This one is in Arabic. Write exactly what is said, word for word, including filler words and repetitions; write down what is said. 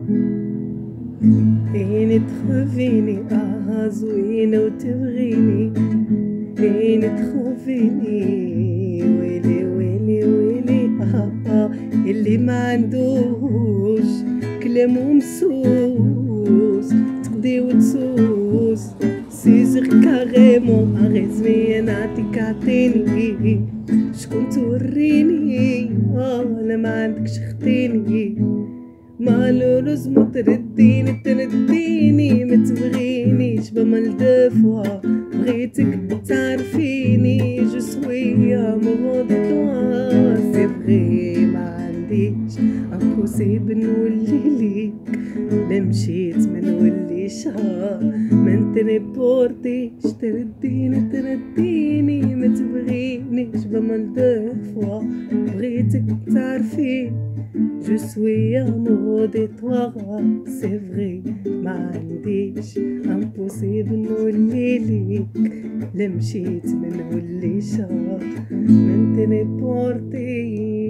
هين تخافيني اه زوينة وتبغيني، هين تخافيني ويلي ويلي ويلي اه اه اللي ما عندوش كلام ومسوس تقضي وتسوس سيزر كاريمون اغيزمي نعطيك عطيني شكون توريني اه انا ما عندكش خطيني مالوروز ما ترديني ترديني ما تبغينيش بمال دفوا بغيتك تعرفيني جو سوي امورو دو توا سي فغي ما عنديش امبوسيبل نولي ليك لا مشيت ما نوليش ما انت نبورتيش ترديني ترديني ما تبغينيش بمال دفوا بغيتك تعرفيني Je suis amoureux de toi, c'est vrai, ما عنديش impossible نولي ليك لا مشيت ما نوليش ما انت نبورتي